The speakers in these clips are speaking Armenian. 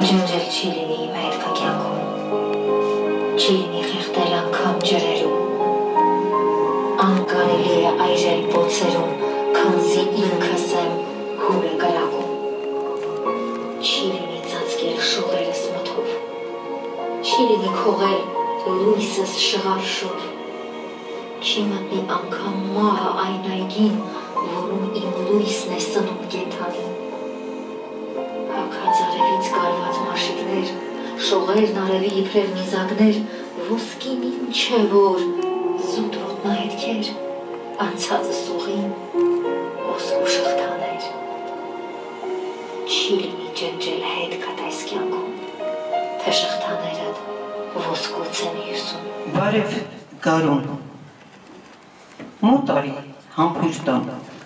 ջնջել չի լինի իմ հետքը կյանքում, չի լինի խեղդել անգամ ջրերում, անկարելի է այրել բոցերում, քանզի ինքս եմ հուր է կրակում, չի լինի ծածկել շողերս մթով, չի լինի քողել լույսս շղարշով, չի մտնի անգամ մահը այն այգին, որում իմ լույսն է սնում կենդանին, հագածարևից գալված մաշիկներ, շողերն արևի իբրև նիզակներ, ոսկին ինչ է, որ զուտ ոտնահետքեր, անցածը սուղին, ոսկու շղթաներ, չի լինի ջնջել հետքդ այս կյանքում, թե շղթաներդ ոսկուց են հյուսում։ Բարև Գարուն, մոտ արի համբույր տան,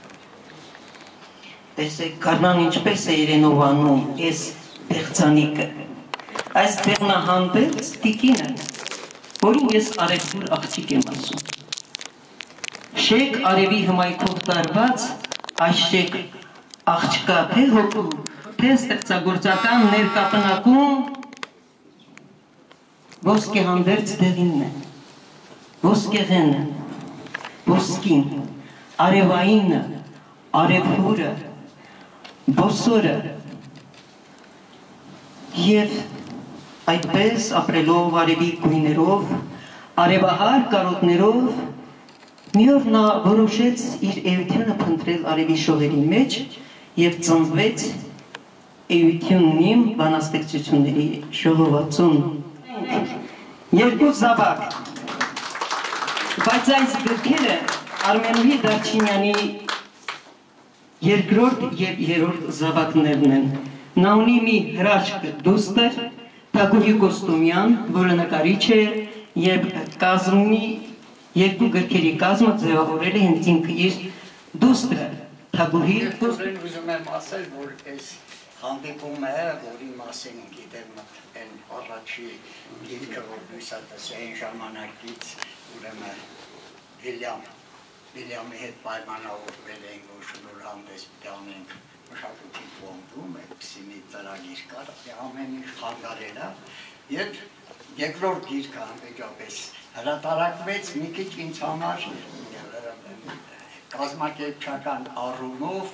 տեսեք Գարնան ինչպես է իրենով անում ես բեղծանիկը, այս բեղնահանդեց տիկինը, որին ես արևդուր աղջիկ եմ ասում, շեք արևի հմայքով տարված, այս շեք աղջկա թե հոգու, թե ստեղծագործական ներկապնակում ոսկե հանդերձ դեղինն է, ոսկեղենը, ոսկին, արևայինը, արևհուրը, բոսորը և այդպես ապրելով արևի գույներով, արևահար կարոտներով մի օր նա որոշեց իր էությունը փնտրել արևի շողերի մեջ և ծնվեց էությունն իմ բանաստեղծությունների ժողովածուն երկու զավակ բայց այս գրքերը Արմենուհի Դարչինյանի երկրորդ և երրորդ զավակներն են նա ունի մի հրաշք դուստր Թագուհի Կոստումյան, որը նկարիչ է և կազմի երկու գրքերի կազմը ձևավորել է հենց ինքը իր դուստրը Թագուհի Կոստումյան ուզում եմ ասել, որ այս հանդիպումը է, որի մասին գիտեմ այն առաջի գիրքը, որ լույսատես այն ժամանակից ուրեմն Վիլյամի հետ պայմանավորվել ենք, որ շնորհանդես տանենք մշակույթի ֆոնդում, այդպիսի մի ծրագիր կար, ամեն ինչ խանգարել է, և երկրորդ գիրքը անվեճապես հրատարակվեց մի քիչ ինձ համար կազմակերպչական առումով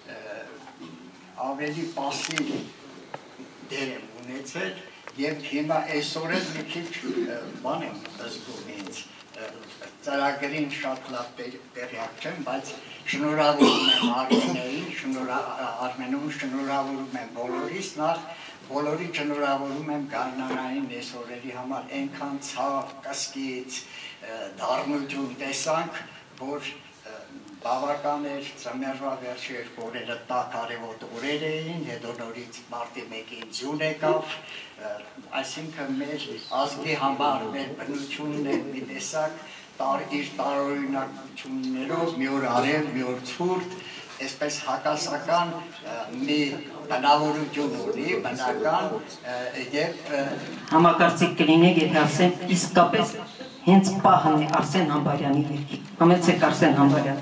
ավելի պասիվ դեր եմ ունեցել և հիմա այսօր էլ մի քիչ բան եմ զգում ինձ ծրագրին շատ լավ տեղյակ չեմ, բայց շնորհավորում եմ Արմենուն, շնորհավորում եմ բոլորիս, նախ բոլորի շնորհավորում եմ Գարնանային այս օրերի համար այնքան ցավ, կասկից, դառնություն տեսանք, որ բավական էր ծմերվա վերջի երկու օրերը տաք արևոտ օրեր էին, հետո նորից մարտի 1-ին ձյուն եկավ, այսինքն մեր ազգի համար մեր բնությունն է մի տեսակ իր տարօրինակություններով մի օր արև, մի օր ցուրտ, այսպես հակասական մի բնավորություն ունի, բնական և համակարծիք կլինեք, եթե ասեմ, իսկապես հենց պահն է Արսեն Համբարյանի երգի, համեցեք Արսեն Համբարյան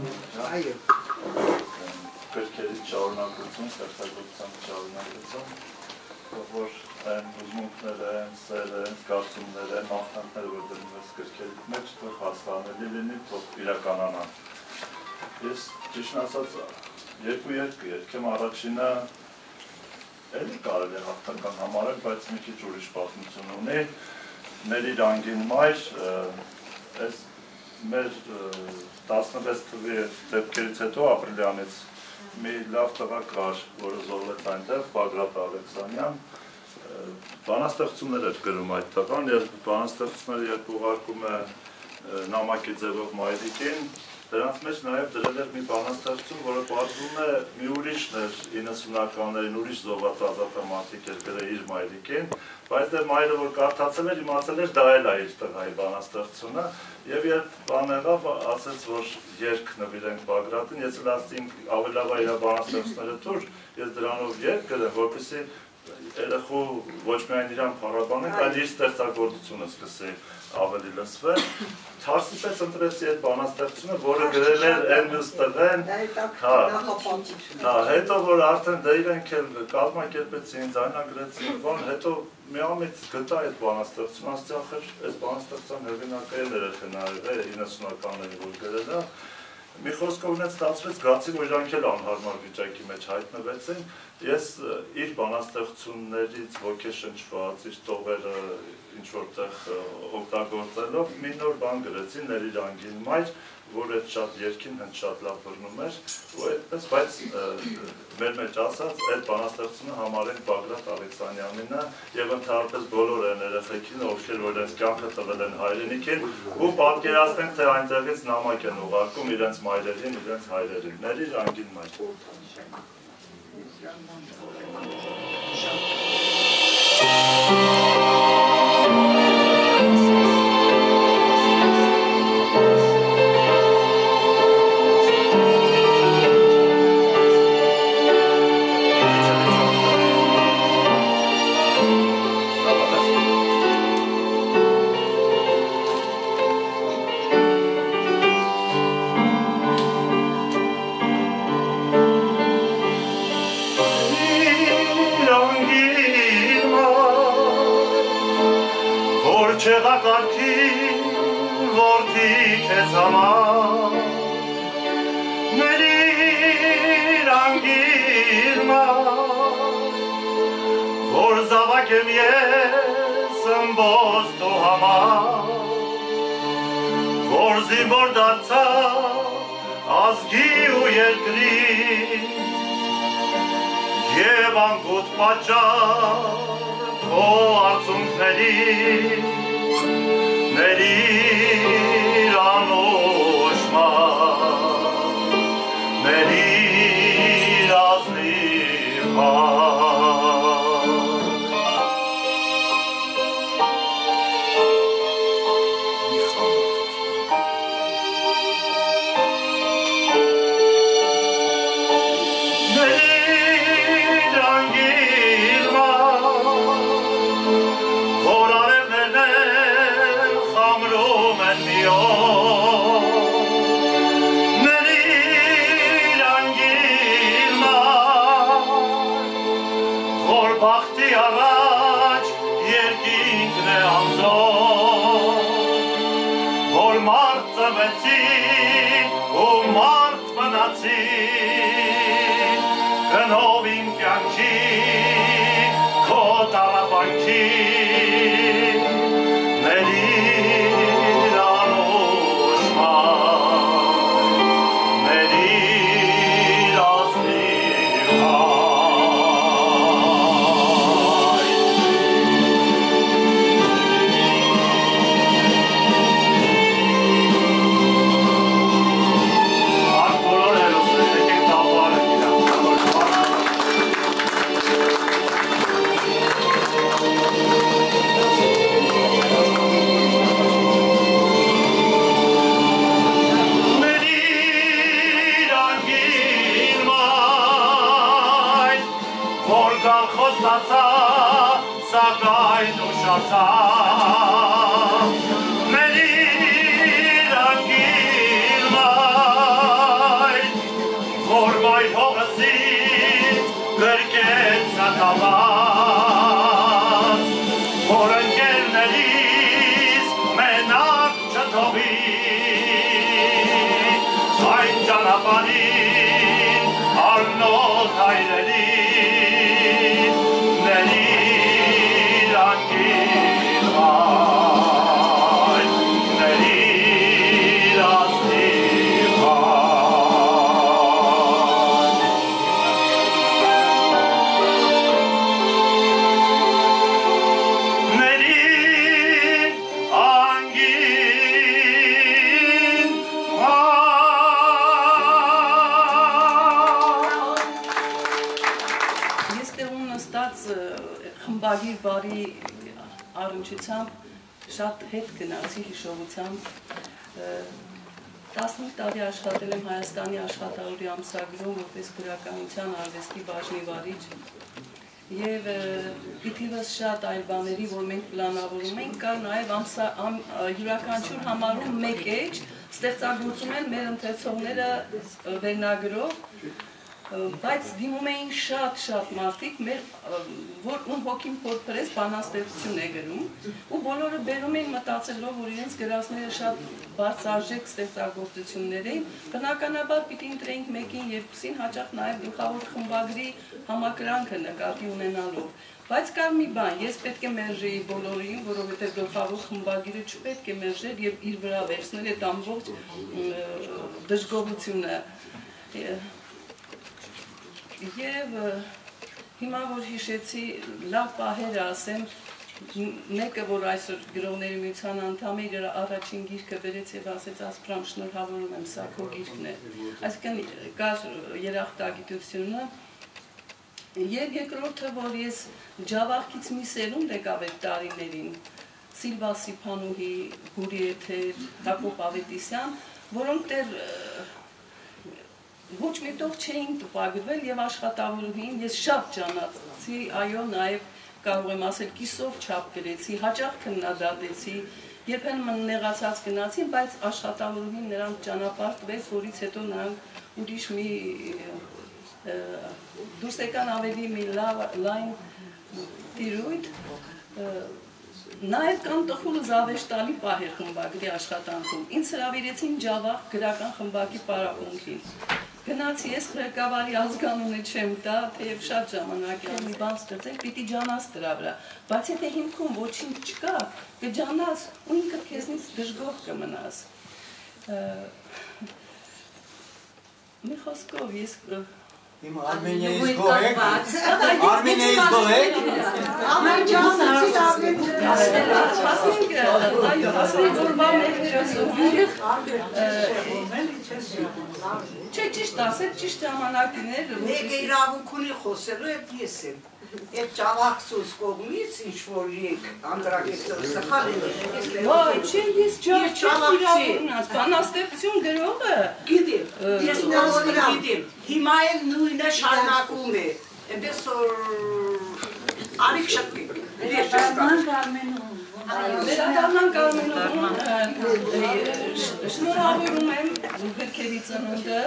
Գրքերից շարունակություն, ստեղծագործության շարունակություն, որ այն ուզմունքները, այն սերը, այն զգացումները, այն մաղթանքները, որ դնում ես գրքերի մեջ, թող հասկանալի լինի, թող իրականանան։ Ես ճիշտ ասած երկու երգ երգեմ, առաջինը էլի կարելի է հաղթական համարել, բայց մի քիչ ուրիշ պատմություն ունի։ Մեր իր անգին մայր, այս մեր 16 թվի դեպքերից հետո ապրիլյանից մի լավ տղա կար, որը զոհվեց այնտեղ, Բագրատ Ալեքսանյան, բանաստեղծություններ էր գրում այդ տղան, և բանաստեղծությունները երբ ուղարկում է նամակի ձևով մայրիկին, դրանց մեջ նաև դրել էր մի բանաստեղծություն, որը պատմում է մի ուրիշն էր 90-ականներին, ուրիշ զոհված ազատամարտիկ էր գրել իր մայրիկին, բայց դե մայրը որ կարդացել էր, իմացել էր դա էլ է իր տղայի բանաստեղծությունը, և երբ բան եղավ, ասեց, որ երգ նվիրենք Բագրատին, ես էլ ասեցինք ավելի լավ է իր բանաստեղծությունները տուր, ես դրանով երգ գրեմ, որպեսզի երեխու ոչ միայն իրան փառաբանենք, այլ իր ստեղծագործությունը սկսել ավելի լսվել։ Թարսի պես ընտրեցի այդ բանաստեղծությունը, որը գրել էր Էմիլ Ստվեն, հետո որ արդեն դե իրենք էլ կազմակերպեցին, ձայնագրեցին, հետո միամիտ գտա այդ բանաստեղծությունը, ասեցի ախր այս բանաստեղծության հեղինակը էլ երեխեն արել է 90-ականներին, որ գրել է։ Մի խոսքով ունեց ստացվեց, գացի, որ իրանք էլ անհարմար վիճակի մեջ հայտնվեցին, ես իր բանաստեղծություններից ոգեշնչված, իր տողերը ինչ-որտեղ օգտագործելով մի նոր բան գրեցի Ների Ռանգին մայր, որ այդ շատ երգին հենց շատ լավ բռնում էր, ու այդպես, բայց մեր մեջ ասած, այդ բանաստեղծությունը համարենք Բագրատ Ալեքսանյանինը և ընդհանրապես բոլոր այն երեխեքին, ովքեր որ իրենց կյանքը տվել են հայրենիքին, ու պատկերացնենք, թե այնտեղից նամակ են ուղարկում իրենց մայրերին, իրենց հայրերին, Ների Ռանգին մայր։ խմբագիր բարի առնչությամբ շատ հետ գնացի հիշողությամբ 15 տարի աշխատել եմ Հայաստանի աշխատավորի ամսագրում որպես գրականության արվեստի բաժնի վարիչ Եվ իթիվս շատ այլ բաների, որ մենք պլանավորում ենք, կար նաև յուրաքանչյուր համարում մեկ էջ ստեղծագործում են մեր ընթերցողները վերնագրով, բայց դիմում էին շատ մարդիկ, որ ում հոգին փորփրես բանաստեղծություն է գրում, ու բոլորը բերում էին մտածելով, որ իրենց գրածները շատ բարձրարժեք ստեղծագործություններ էին, բնականաբար պիտի ընտրեինք մեկին երկուսին, հաճախ նաև գլխավոր խմբագրի համակրանքը նկատի ունենալով։ Բայց կար մի բան, ես պետք է մերժեի բոլորին, որովհետև գլխավոր խմբագիրը չպետք է մերժեր և իր վրա վերցնել այդ ամբողջ դժգոհությունը։ Եվ հիմա որ հիշեցի լավ պահերը ասեմ, մեկը որ այսօր գրողների միության անդամ է, իր առաջին գիրքը բերեց և ասեց Ասպրամ շնորհավորում եմ, սա քո գիրքն է։ Այսինքն կար երախտագիտությունը և երկրորդը, որ ես ջավախքից մի սերունդ եկավ այդ տարիներին, Սիլվա Սիփանուհի, Գուրի Էթեր, Հակոբ Ավետիսյան, որոնք դեռ ոչ միտով չէին տպագրվել և աշխատավորուհին ես շատ ճանաչեցի, այո, նաև կարող եմ ասել կիսով չափ գրեցի, հաճախ քննադատեցի, երբեմն նեղացած գնացին, բայց աշխատավորուհին նրանք ճանապարհվեց, որից հետո նրանք ուրիշ մի դուրս եկան ավելի մի լայն տիրույթ, նաև կան տխուր զավեշտալի պահեր խմբագրի աշխատանքում, ինձ հրավիրեցին Ջավախ գրական խմբակի պարապմունքին։ Գնացի ես ղեկավարի ազգանունը չեմ տա, թեև շատ ժամանակ է մի բան ստեղծել, պիտի ջանաս դրա վրա, բայց եթե հիմքում ոչինչ չկա, կջանաս ու ինքդ քեզնից դժգոհ կմնաս։ Մի խոսքով ես Իմ Արմենիայից գոհ եք, Արմենիայից գոհ եք, հասնենք որվա մեր հերոսովիրը, չէ ճիշտ ասել, ճիշտ ժամանակին էր, Մեկը իրավունք ունի խոսելու և ես եմ, Այդ ճավախսուս կողմից ինչ-որ եկ անդրագետով սխալ է Վայ, չէ, ես իրավունքնած, բանաստեղծություն գրողը Գիտեմ, ես նորոն գիտեմ, հիմա էլ նույնը շարնակում է, այնպես որ արիք շտիկ, Վերադառնանք Արմենում, շնորհավորում եմ գրքերի ծնունդը,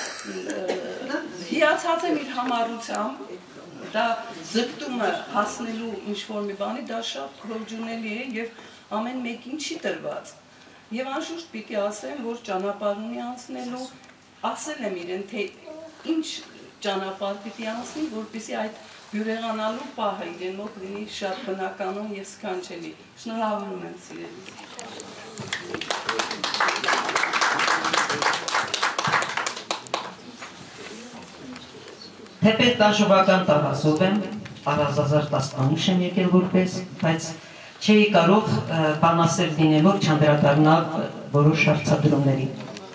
հիացած եմ իր համառությամբ, դա ձգտումը հասնելու ինչ-որ մի բանի, դա շատ ողջունելի է և ամեն մեկին չի տրված։ Եվ անշուշտ պիտի ասեմ, որ ճանապարհ ունի անցնելու, ասել եմ իրեն, թե ինչ ճանապարհ պիտի անցնի, որպեսզի այդ բյուրեղանալու պահը իրեն մոտ լինի շատ բնականon և սքանչելի։ Շնորհավորում եմ սիրելիս։ Թեպետ դաշովական տարածով եմ, առազազար տասնանիշ եմ եկել որպես, բայց չէի կարող բանասեր լինելով չանդրադառնալ որոշ հարցադրումների։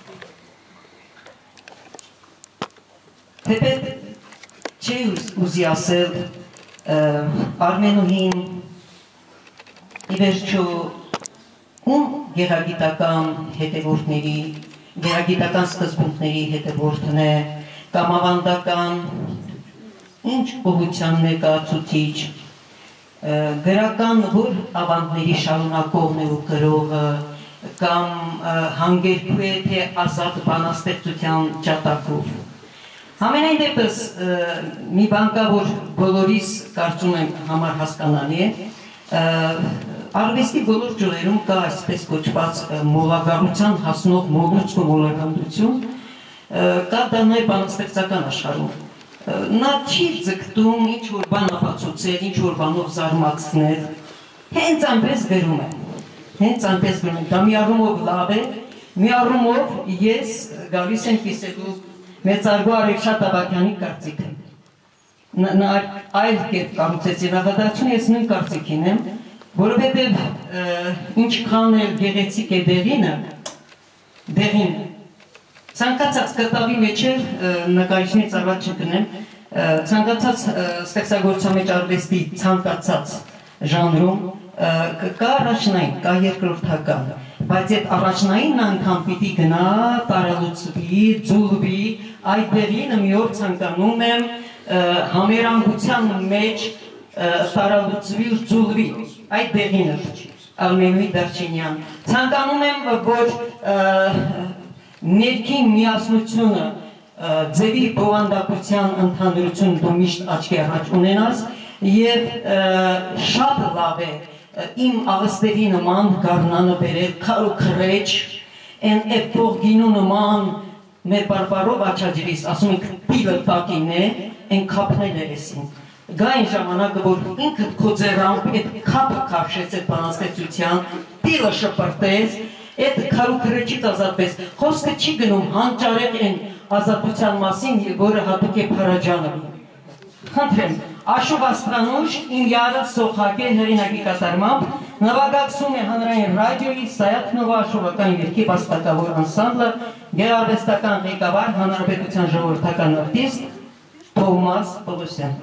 Թեպետ չէի ուզի ասել Արմենուհին ի վերջո ում գեղագիտական հետևորդների, գեղագիտական սկզբունքների հետևորդն է, կամ ավանդական ինչ ուղղության ներկայացուցիչ, գրական որ ավանդների շարունակողն է ու գրողը, կամ հանգերքու է թե ազատ բանաստեղծության ջատագով։ Համենայն դեպս մի բան կա, որ բոլորիս կարծում եմ համար հասկանալի է, արվեստի բոլոր ճյուղերում կա այսպես կոչված մոլագարության հասնող մոլուցք ու մոլագանդություն, կա դա նաև բանաստեղծական աշխարհում։ Նա չի ձգտում ինչ-որ բան ապացուցել, ինչ-որ բանով զարմացնել, հենց այնպես գրում է, հենց այնպես գրում է, դա մի առումով լավ է, մի առումով ես գալիս եմ կիսելու մեծարգո Արեգշատ Ավագյանի կարծիքը։ Նա այլ կերպ կառուցեց եւ աղադարձությունը ես նույն կարծիքին եմ, որովհետեւ ինչքան էլ գեղեցիկ է դեղին ցանկացած կտավի մեջ նկարիչներից առաջ չգնեմ, ցանկացած ստեղծագործության մեջ արվեստի ցանկացած ժանրում կա առաջնային, կա երկրորդական, բայց այդ առաջնայինն անգամ պիտի գնա, տարալուծվի, ձուլվի, այդ դեղինը մի օր ցանկանում եմ համերանգության մեջ տարալուծվի ու ձուլվի այդ դեղինը Ալմենուի Դարչինյան ցանկանում եմ որ ներքին միասնությունը ձևի բովանդակության ընդհանրություն դու միշտ աչքի առաջ ունենաս եւ շատ լավ է իմ աղստերի նման գառնանը բերել քարու քրեջ են էփող գինու նման մեր բարբարով աչաջրիս ասում ենք տիլը տակին է են քապնել էսին գային ժամանակը որ ինքդ քո ձեռամբ այդ քապը քաշեց այդ բանաստեղծության տիլը շպրտեց այդ քարու քրեջից ազատվեց խոսքը չի գնում հանճարեղ են ազատության մասին որը հատուկ է Փարաջանովին խնդրեմ Աշով Աստղանուշ իմ յարը սոխակե հեղինակի կատարմամբ նվագակցում է հանրային ռադիոյի Սայաթնովա աշովական երգի վաստակավոր անսամբլը գեղարվեստական ղեկավար հանրապետության ժողովրդական արտիստ Թովմաս Պողոսյան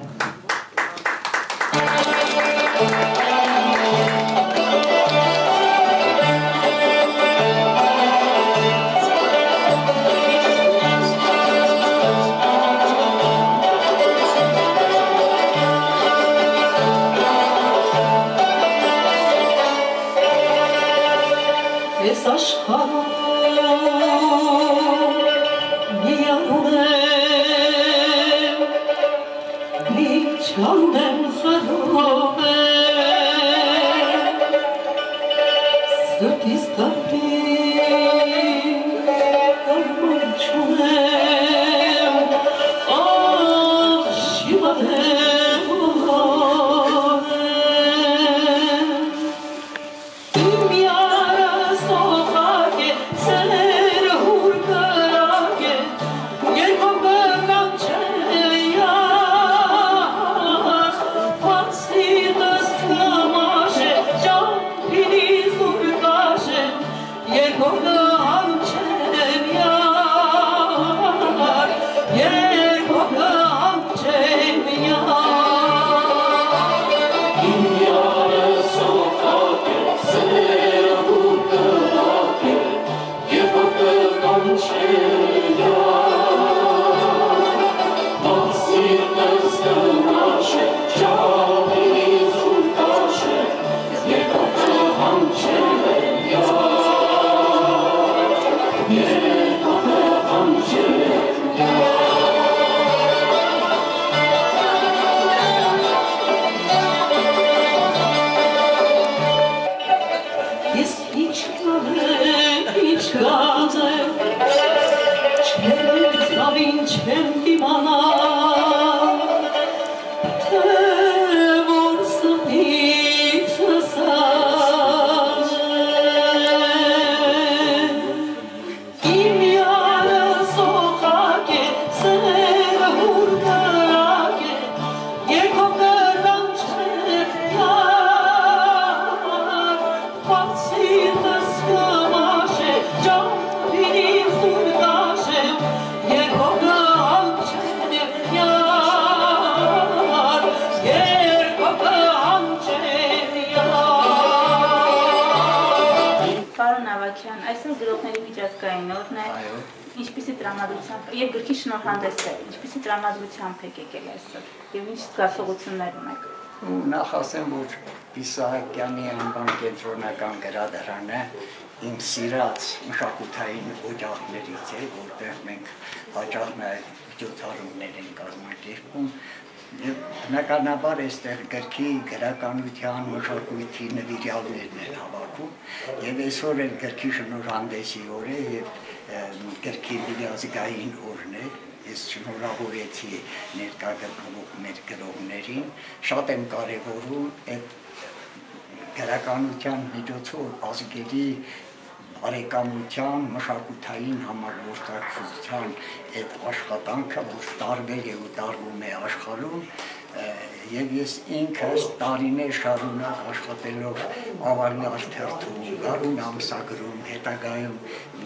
Ինչպիսի տրամադրությամբ եք եկել այսօր եւ ինչ զգացողություններ ունեք։ Նախ ասեմ, որ Իսահակյանի անվան կենտրոնական գրադարանը իմ սիրած մշակութային օջախներից է, որտեղ մենք հաճախ նաեւ միջոցառումներ ենք կազմակերպում եւ բնականաբար այստեղ գրքի, գրականության, մշակույթի նվիրյալներն են հավաքում եւ այսօր էլ գրքի շնորհանդեսի օր է եւ գրքի միջազգային օրն է ես շնորհավորեցի ներկա գտնվող մեր գրողներին շատ եմ կարևորում այդ գրականության միջոցով ազգերի բարեկամության, մշակութային համագործակցության այդ աշխատանքը, որ տարբեր է ու տարվում է աշխարհում եւ ես ինքս տարիներ շարունակ աշխատելով ավանդար թերթում, գարուն ամսագրում, հետագայում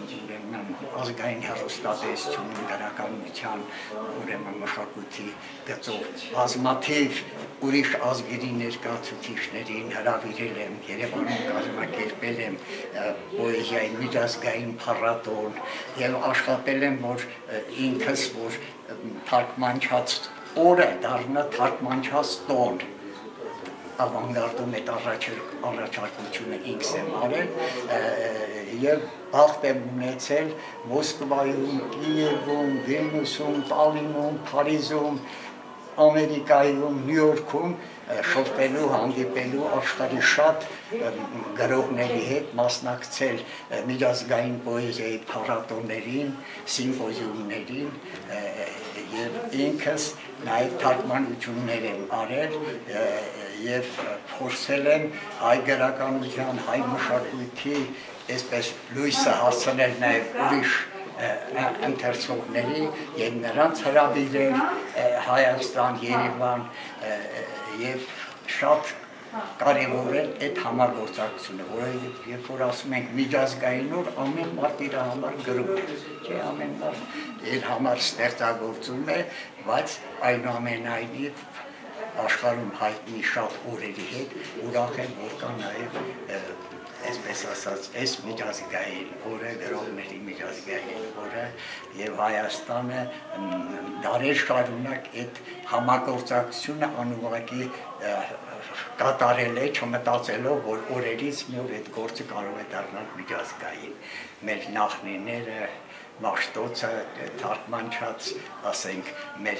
ազգային հեռուստատեսություն, գրականության, ուրեմն մշակույթի գծով բազմաթիվ ուրիշ ազգերի ներկայացուցիչներին հրավիրել եմ, Երևանում կազմակերպել եմ պոեզիայի միջազգային փառատոն եւ աշխատել եմ, որ ինքս որ թարգմանչած օրը դառնա թարգմանչած տոն ավանգարդում այդ առաջարկությունը ինքս եմ արել եւ բախտ եմ ունեցել Մոսկվայում, Կիևում, Վիլնյուսում, Տալինում, Փարիզում, Ամերիկայում, Նյու Յորքում շփվելու, հանդիպելու աշխարհի շատ գրողների հետ մասնակցել միջազգային պոեզիայի փառատոներին, սիմպոզիումներին եւ ինքս նաեւ թարգմանություններ եմ արել եւ փորձել եմ հայ գրականության, հայ մշակույթի այսպես լույսը հասցնել նաեւ ուրիշ ընթերցողների եւ նրանց հրավիրել Հայաստան, Երևան եւ շատ կարևոր է այդ համագործակցությունը, որովհետեւ երբ որ ասում ենք միջազգային օր, ամեն մարդ իր համար գրում է, չէ, ամեն մարդ իր համար ստեղծագործում է, բայց այնուամենայնիվ աշխարհում հայտնի շատ օրերի հետ ուրախ եմ, որ կա նաեւ այսպես ասած, այս միջազգային օրը, գրողների միջազգային օրը եւ Հայաստանը դարեր շարունակ այդ համագործակցությունը անուղղակի կատարել է, չմտածելով, որ օրերից մի օր այդ գործը կարող է դառնալ միջազգային։ Մեր նախնիները Մաշտոցը թարգմանչած, ասենք, մեր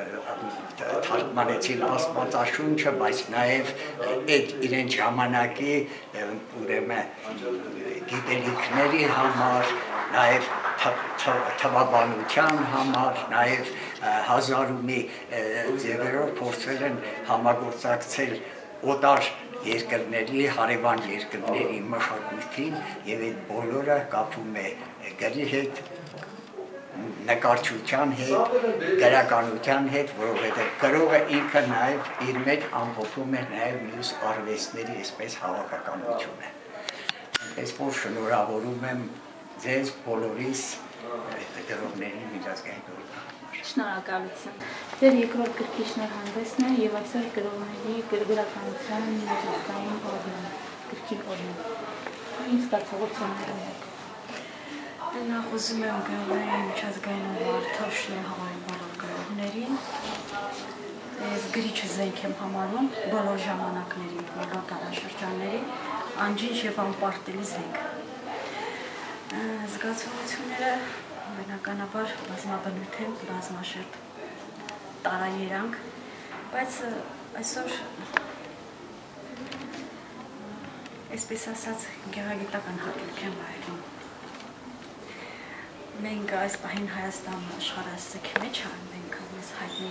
թարգմանեցին Աստվածաշունչը, բայց նաև այդ իրենց ժամանակի ուրեմն գիտելիքների համար, նաև թվաբանության համար, նաև հազարումի ձևերով փորձել են համագործակցել օտար երկրների, հարևան երկրների մշակույթին եւ այդ բոլորը կապվում է գրի հետ, նկարչության հետ, գրականության հետ, որովհետև գրողը ինքը նաև իր մեջ ամփոփում է նաև մյուս արվեստների այսպես հավաքականությունը։ Այնպես որ շնորհավորում եմ ձեզ բոլորիս գրողների միջազգային օրվա համար։ Շնորհակալություն։ Ձեր երկրորդ գրքի շնորհանդեսն է եւ այսօր գրողների գրականության միջազգային օրն է, գրքի օրն է։ Ինչ զգացողություններ ունեք։ Նախ ուզում եմ գրողների միջազգային օրվա շնորհավորել բոլոր գրողներին։ Ես գրիչը զենք եմ համարում բոլոր ժամանակների, բոլոր դարաշրջանների, անջինջ եւ անպարտելի զենք։ Զգացողությունները բնականաբար բազմաբնույթ են, բազմաշերտ տարաերանք, բայց այսօր այսպես ասած գեղագիտական հատուկ եմ վայելում։ Մենք այս պահին Հայաստանում աշխարհասցքի մեջ ենք, մեզ հայտնի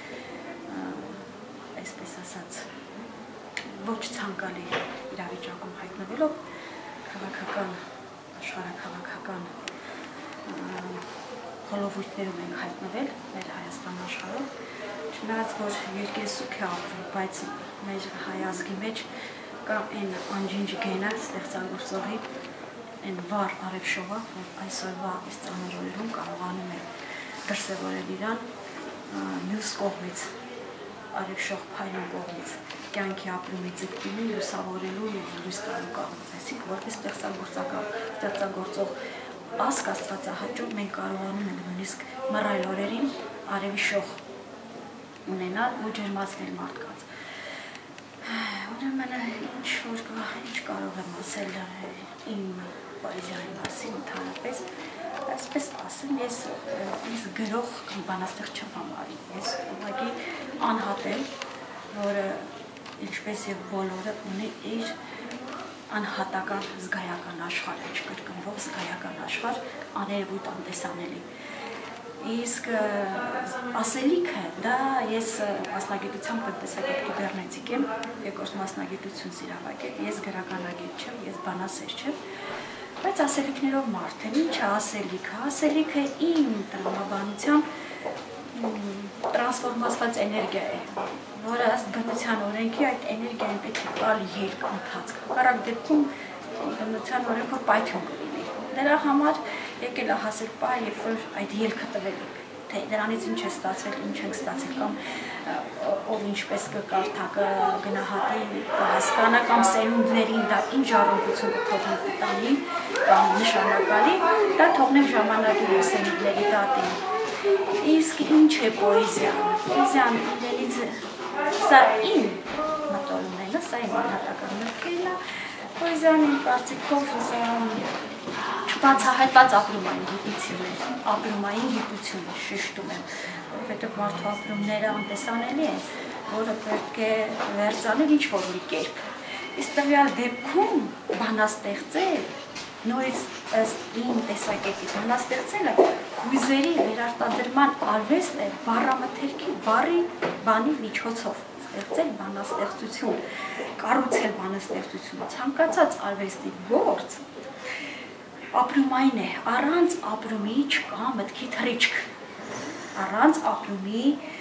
այսպես ասած ոչ ցանկալի իրավիճակում հայտնվելով քաղաքական, աշխարհաքաղաքական հոլովույթներում ենք հայտնվել մեր Հայաստան աշխարհում, չնայած որ երկեսուք է ապրում, բայց մեր հայ ազգի մեջ կա այն անջինջ գենը ստեղծագործողի այն վառ արևշողը, որ այսօրվա այս ծանր օրերում կարողանում է դրսևորել իրան մյուս կողմից, արևշող փայլուն կողմից, կյանքի ապրումի ձգտումին լուսավորելու և լույս տալու կողմից, այսինքն որպես ստեղծագործող ազգ աստվածահաճո մենք կարողանում ենք նույնիսկ մռայլ օրերին արևի շող ունենալ ու ջերմացնել մարդկանց։ Ուրեմն ինչ կարող եմ ասել իմ պոեզիայի մասին ընդհանրապես, այսպես ասեմ, ես գրող կամ բանաստեղծ չեմ համարում, ես ուղղակի անհատել, որը ինչպես եւ բոլորը ունի իր անհատական զգայական աշխարհը, չկրկնվող զգայական աշխարհ, աներևույթ անտեսանելի։ Իսկ ասելիքը, դա ես մասնագիտությամբ տնտեսագետ կիբեռնետիկ եմ, երկրորդ մասնագիտություն սիրահարվագետ, ես գրականագետ չեմ, ես բանասեր չեմ, բայց ասելիքներով մարդ եմ, ինչ է ասելիքը, ասելիքը իմ տրամաբանությամբ տրանսֆորմացված էներգիա է, որը ըստ բնության օրենքի այդ էներգիային պետք է տալ ելք, ընթացք, հակառակ դեպքում բնության օրենքով պայթյուն կլինի։ Դրա համար եկել է հասել պահ, երբ որ այդ ելքը տվել եք, թե դրանից ինչ է ստացվել, ինչ ենք ստացել, կամ ով ինչպես կկարդա, կգնահատի, կհասկանա, կամ սերունդներին դա ինչ առողջություն կթողնի տանի, կամ նշանակալի, դա թողնենք ժամանակի սերունդների դատին։ Իսկ ինչ է պոեզիան։ Պոեզիան իրենից սա իմ մտորումն է, սա իմ անհատական մտքերն է։ Պոեզիան իմ կարծիքով սա չբացահայտված ապրումային գիտություն է, ապրումային գիտություն է, շեշտում եմ, որովհետև մարդու ապրումները անտեսանելի են, որը պետք է վերցնել ինչ-որ մի կերպ։ Իսկ տվյալ դեպքում բանաստեղծել, նույնիսկ ըստ իմ տեսակետի բանաստեղծելը հույզերի վերարտադրման արվեստ է բառամթերքի բառի բանի միջոցով ստեղծել բանաստեղծություն, կառուցել բանաստեղծությունը, ցանկացած արվեստի գործ ապրումային է, առանց ապրումի չկա մտքի թռիչք, առանց ապրումի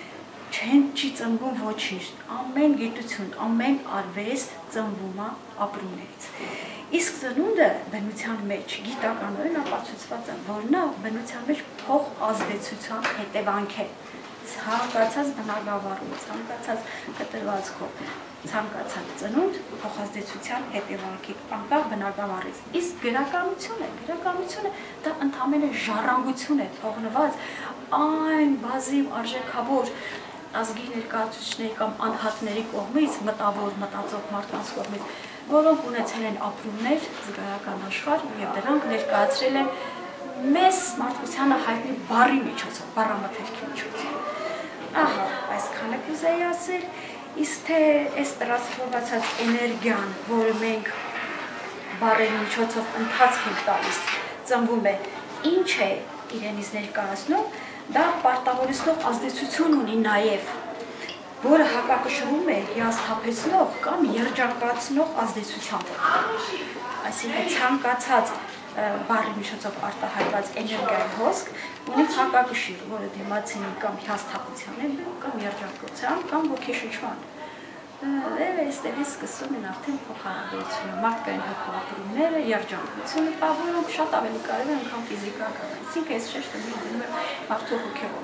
չի ծնվում ոչինչ, ամեն գիտություն, ամեն արվեստ ծնվում է ապրումներից։ Իսկ ծնունդը բնության մեջ գիտականորեն ապացուցված է, որ նա բնության մեջ փող ազդեցության հետևանք է, ցանկացած բնագավառում, ցանկացած կտրվածքով, ցանկացած ծնունդ փոխազդեցության հետևանքի անկախ բնագավառից։ Իսկ գրականությունը դա ընդհանրապես ժառանգություն է թողնված այն բազիվ արժեքավոր ազգի ներկայացուցիչների կամ անհատների կողմից, մտավոր մտածող մարդկանց կողմից, որոնք ունեցել են ապրումներ զգայական աշխարհ եւ դրանք ներկայացրել են մեզ մարդկությանը հայտնի բառի միջոցով, բառամթերքի միջոցով։ Ահա, այսքանը կուզեի ասել, իսկ թե այս տրասֆորմացած էներգիան, որը մենք բառերի միջոցով ընթացք ենք տալիս, ծնվում է, ինչ է իրենից ներկայացնում, դա պարտավորեցնող ազդեցություն ունի նաև, որը հակակշռում է հիասթափեցնող կամ երջանկացնող ազդեցությամբ։ Այսինքն ցանկացած բառի միջոցով արտահայտված էներգիայի հոսք ունի հակակշիռ, որը դիմացինի կամ հիասթափության է բերում, կամ երջանկության, կամ ոգեշնչման։ Այստեղից սկսում են արդեն փոխհարաբերությունը, մարդկային հոգեապրումները, երջանկությունը, որոնք շատ ավելի կարևոր են, քան ֆիզիկական։ Այսինքն ես շեշտը դնում եմ մարդու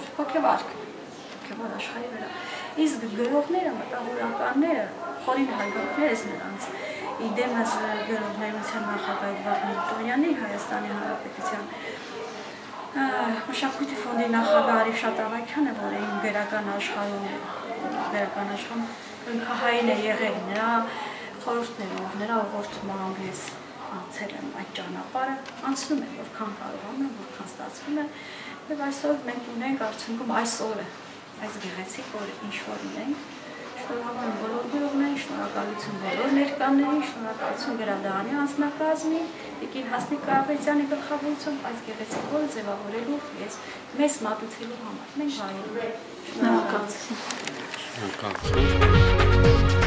հոգեվոր աշխարհի վրա։ Իսկ գրողները, մտավորականները, խորին հայրենիքներս նրանց, իդեմս գրողներության նախագահ Էդվարդ Միրտոյանի, Հայաստանի Հանրապետության մշակույթի ֆոնդի նախագահ Արիվ Շատավարյանը, որը իմ գրական աշխարհում քահային է եղել, նրա խորհուրդներով, նրա ուղղորդմամբ ես անցել եմ այդ ճանապարհը, անցնում եմ, որքան կարողանում եմ, որքան ստացվում է, եւ այսօր մենք ունենք արդյունքում այս օրը, այս գեղեցիկ օրը ինչ որ ունենք, շնորհակալ եմ բոլոր գրողներին, շնորհակալություն բոլոր ներկաներին, շնորհակալություն գրադարանի անձնակազմին, Տիկին Հասմիկ Կարապետյանի գլխավորությամբ այս գեղեցիկ օրը ձևավորելու մեզ մատուցելու համար։ Մենք վայելում ենք։ Շնորհակալություն։